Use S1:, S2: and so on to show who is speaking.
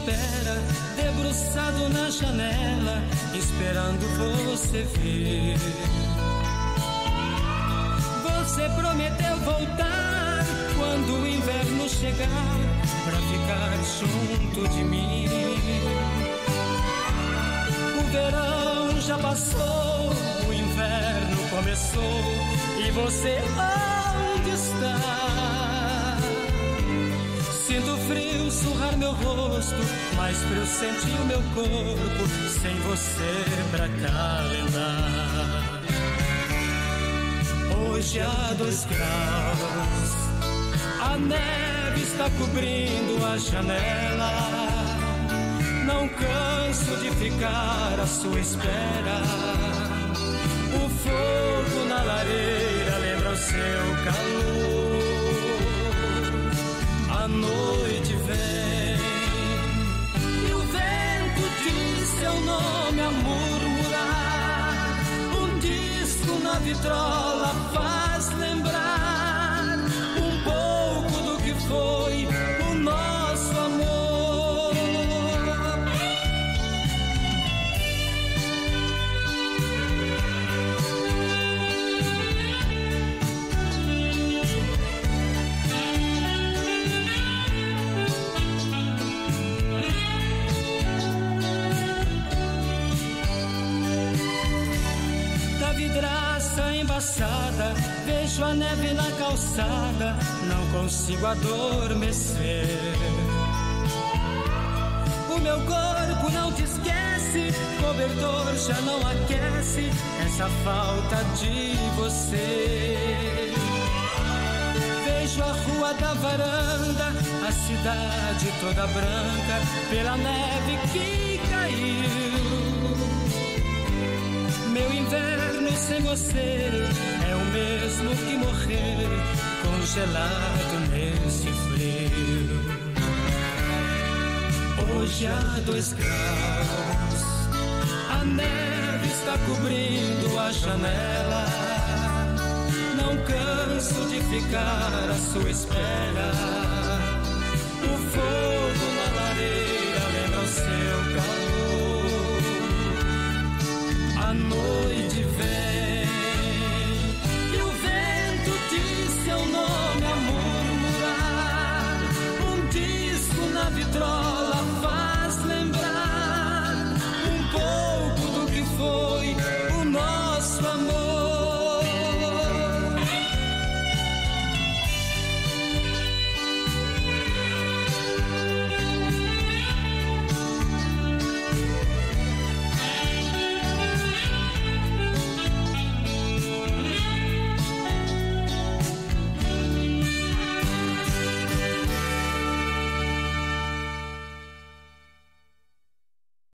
S1: espera, debruçado na janela, esperando você vir. Você prometeu voltar quando o inverno chegar, pra ficar junto de mim. O verão já passou, o inverno começou, e você onde está? Sinto frio surrar meu rosto, mais frio sentir o meu corpo, sem você pra calentar. Hoje há 2 graus, a neve está cobrindo a janela. Não canso de ficar à sua espera. O fogo na lareira lembra o seu calor. A noite vem e o vento diz seu nome a murmurar. Um disco na vitrola faz lembrar um pouco do que foi o nosso amor. Vidraça embaçada, vejo a neve na calçada, não consigo adormecer. O meu corpo não te esquece, cobertor já não aquece essa falta de você. Vejo a rua da varanda, a cidade toda branca, pela neve que caiu. Meu inverno sem você é o mesmo que morrer congelado nesse frio. Hoje há 2 graus, a neve está cobrindo a janela. Não canso de ficar à sua espera. O fogo